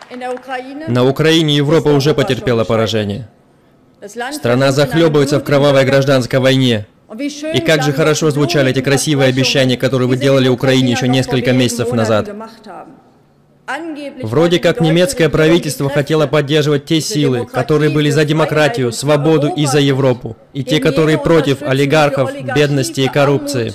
На Украине Европа уже потерпела поражение. Страна захлебывается в кровавой гражданской войне. И как же хорошо звучали эти красивые обещания, которые вы делали Украине еще несколько месяцев назад. Вроде как немецкое правительство хотело поддерживать те силы, которые были за демократию, свободу и за Европу, и те, которые против олигархов, бедности и коррупции.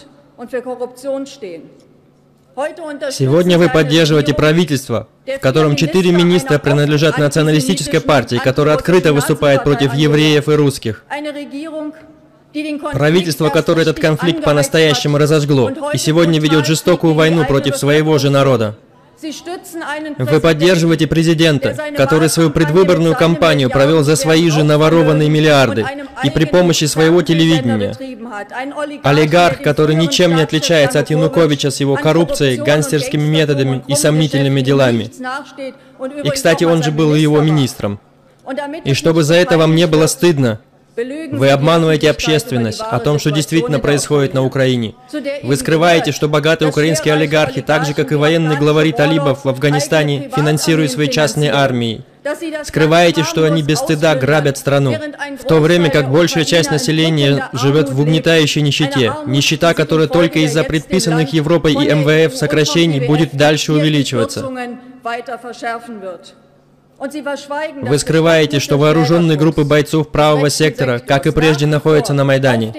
Сегодня вы поддерживаете правительство, в котором 4 министра принадлежат националистической партии, которая открыто выступает против евреев и русских. Правительство, которое этот конфликт по-настоящему разожгло, и сегодня ведет жестокую войну против своего же народа. Вы поддерживаете президента, который свою предвыборную кампанию провел за свои же наворованные миллиарды и при помощи своего телевидения. Олигарх, который ничем не отличается от Януковича с его коррупцией, гангстерскими методами и сомнительными делами. И, кстати, он же был его министром. И чтобы за это вам не было стыдно, вы обманываете общественность о том, что действительно происходит на Украине. Вы скрываете, что богатые украинские олигархи, так же как и военные главари талибов в Афганистане, финансируют свои частные армии. Скрываете, что они без стыда грабят страну, в то время как большая часть населения живет в угнетающей нищете, нищета, которая только из-за предписанных Европой и МВФ сокращений будет дальше увеличиваться. Вы скрываете, что вооруженные группы бойцов правого сектора, как и прежде, находятся на Майдане.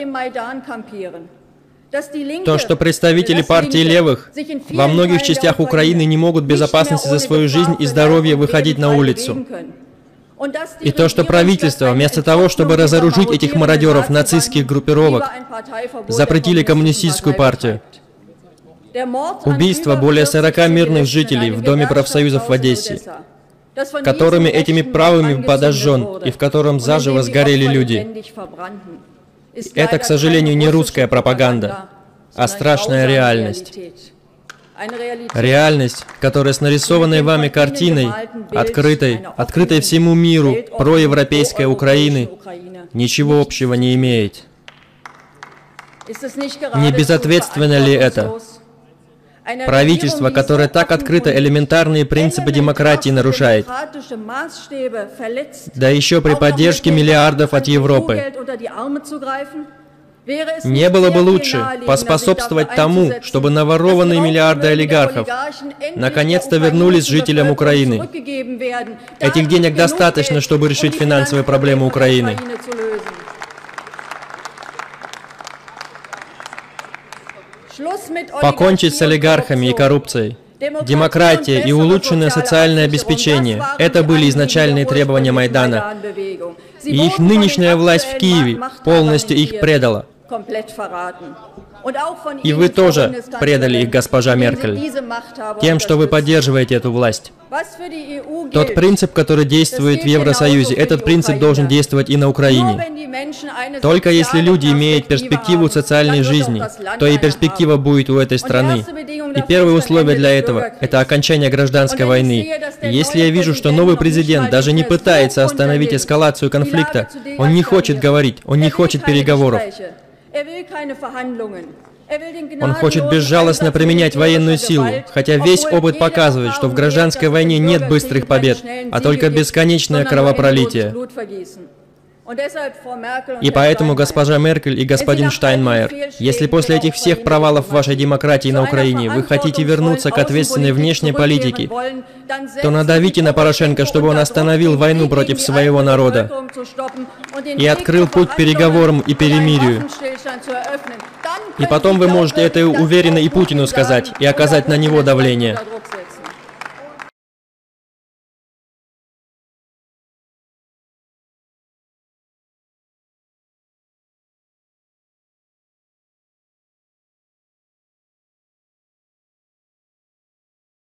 То, что представители партии левых во многих частях Украины не могут в безопасности за свою жизнь и здоровье выходить на улицу. И то, что правительство, вместо того, чтобы разоружить этих мародеров нацистских группировок, запретили коммунистическую партию. Убийство более 40 мирных жителей в Доме профсоюзов в Одессе, которыми этими правыми подожжен и в котором заживо сгорели люди. Это, к сожалению, не русская пропаганда, а страшная реальность. Реальность, которая с нарисованной вами картиной, открытой всему миру, проевропейской Украины, ничего общего не имеет. Не безответственно ли это? Правительство, которое так открыто элементарные принципы демократии нарушает, да еще при поддержке миллиардов от Европы. Не было бы лучше поспособствовать тому, чтобы наворованные миллиарды олигархов наконец-то вернулись жителям Украины. Этих денег достаточно, чтобы решить финансовые проблемы Украины. Покончить с олигархами и коррупцией. Демократия и улучшенное социальное обеспечение – это были изначальные требования Майдана. И их нынешняя власть в Киеве полностью их предала. И вы тоже предали их, госпожа Меркель, тем, что вы поддерживаете эту власть. Тот принцип, который действует в Евросоюзе, этот принцип должен действовать и на Украине. Только если люди имеют перспективу социальной жизни, то и перспектива будет у этой страны. И первое условие для этого – это окончание гражданской войны. И если я вижу, что новый президент даже не пытается остановить эскалацию конфликта, он не хочет говорить, он не хочет переговоров. Он хочет безжалостно применять военную силу, хотя весь опыт показывает, что в гражданской войне нет быстрых побед, а только бесконечное кровопролитие. И поэтому, госпожа Меркель и господин Штайнмайер, если после этих всех провалов вашей демократии на Украине вы хотите вернуться к ответственной внешней политике, то надавите на Порошенко, чтобы он остановил войну против своего народа и открыл путь к переговорам и перемирию. И потом вы можете это уверенно и Путину сказать, и оказать на него давление.